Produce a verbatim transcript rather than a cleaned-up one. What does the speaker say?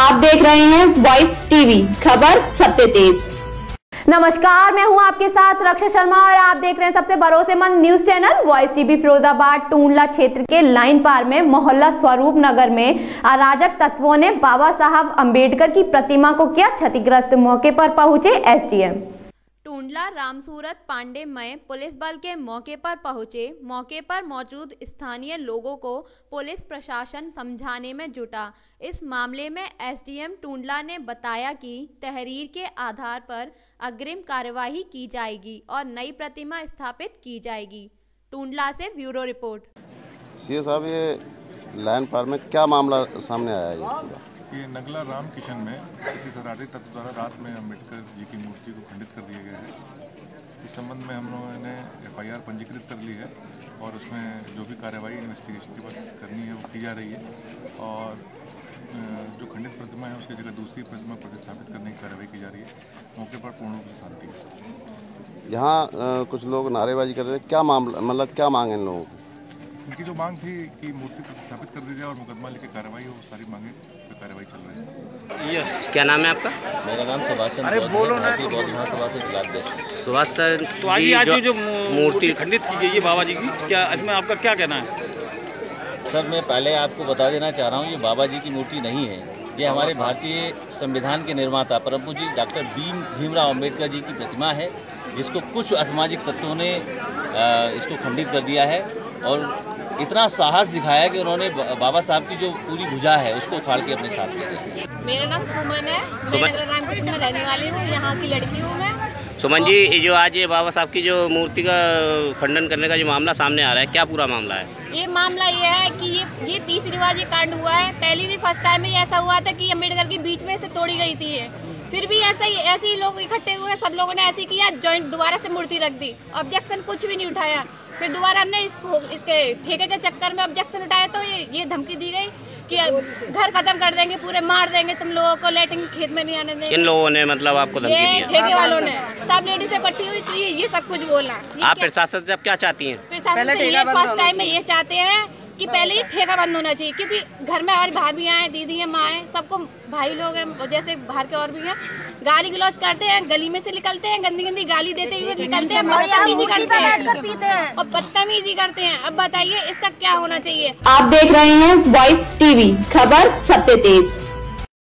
आप देख रहे हैं वॉइस टीवी, खबर सबसे तेज। नमस्कार, मैं हूं आपके साथ रक्षा शर्मा और आप देख रहे हैं सबसे भरोसेमंद news channel Voice TV. Firozabad Tundla क्षेत्र के लाइन पार में मोहल्ला स्वरूप नगर में अराजक तत्वों ने बाबा साहब अंबेडकर की प्रतिमा को किया क्षतिग्रस्त। मौके पर पहुंचे एसडीएम टूंडला रामसूरत पांडे मय पुलिस बल के मौके पर पहुंचे। मौके पर मौजूद स्थानीय लोगों को पुलिस प्रशासन समझाने में जुटा। इस मामले में एसडीएम टूंडला ने बताया कि तहरीर के आधार पर अग्रिम कार्यवाही की जाएगी और नई प्रतिमा स्थापित की जाएगी। टूंडला से ब्यूरो रिपोर्ट। सीए साहब, ये लाइन पार में क्या मामला सामने आया है? ये नगला राम किशन में किसी शरारती तत्व द्वारा रात में अम्बेडकर जी की मूर्ति को खंडित कर दिया गया है। इस संबंध में हम लोगों ने एफ आई आर पंजीकृत कर ली है और उसमें जो भी कार्रवाई इन्वेस्टिगेशन के बाद करनी है वो की जा रही है और जो खंडित प्रतिमा है उसकी जगह दूसरी प्रतिमा प्रतिस्थापित करने की कार्रवाई की जा रही है। मौके पर पूर्ण रूप से शांति है। यहाँ कुछ लोग नारेबाजी कर रहे हैं, क्या मामला, मतलब क्या मांग है इन लोगों की? उनकी जो मांग थी कि मूर्ति प्रतिस्थापित कर दी जाए और मुकदमा लेके कार्रवाई हो, सारी मांगे पे कार्रवाई चल रही है। यस, क्या नाम है आपका? मेरा नाम सुभाष चंद्र। अरे बोलो ना। विधानसभा से जिलाध्यक्ष सुभाष सर। तो आज आज जो, जो मूर्ति खंडित की गई है बाबा जी की, क्या इसमें आपका क्या कहना है? सर, मैं पहले आपको बता देना चाह रहा हूँ, ये बाबा जी की मूर्ति नहीं है। ये हमारे भारतीय संविधान के निर्माता परम पूज्य डॉक्टर भीम भीमराव अम्बेडकर जी की प्रतिमा है, जिसको कुछ असामाजिक तत्वों ने इसको खंडित कर दिया है और इतना साहस दिखाया कि उन्होंने बाबा साहब की जो पूरी भुजा है उसको उखाड़ के अपने साथ ले गए। मेरा नाम सुमन है, मैं नगला राम किशन में रहने वाली हूँ, यहाँ की लड़की हूँ मैं। सुमन जी, ये जो आज ये बाबा साहब की जो मूर्ति का खंडन करने का जो मामला सामने आ रहा है, क्या पूरा मामला है? ये मामला ये है कि ये ये तीसरी बार ये कांड हुआ है। पहली भी फर्स्ट टाइम में ऐसा हुआ था कि अम्बेडकर की बीच में से तोड़ी गई थी ये। फिर भी ऐसे ही ऐसे ही लोग इकट्ठे हुए, सब लोगों ने ऐसे किया, जॉइंट दोबारा से मूर्ति रख दी, ऑब्जेक्शन कुछ भी नहीं उठाया। फिर दोबारा हमने इस, इसके ठेके के चक्कर में ऑब्जेक्शन उठाया तो ये ये धमकी दी गई कि घर खत्म कर देंगे, पूरे मार देंगे तुम लोगों को, लेटिंग खेत में नहीं आने देंगे। किन लोगों ने मतलब आपको धमकी दी? ये ठेके वालों ने, सब लेडीज इकट्ठी हुई तो ये ये सब कुछ बोला। आप प्रशासन से अब क्या चाहती हैं? प्रशासन से ये फर्स्ट टाइम में ये चाहते हैं कि पहले ही ठेका बंद होना चाहिए, क्योंकि घर में हमारी भाभी हैं, दीदी हैं, माँ हैं, सबको भाई लोग हैं, जैसे बाहर के और भी हैं, गाली गलौज करते हैं, गली में से निकलते हैं, गंदी गंदी गाली देते हुए निकलते हैं, बदतमीजी करते हैं और बदतमीजी करते हैं। अब बताइए इसका क्या होना चाहिए? आप देख रहे हैं वॉइस टीवी, खबर सबसे तेज।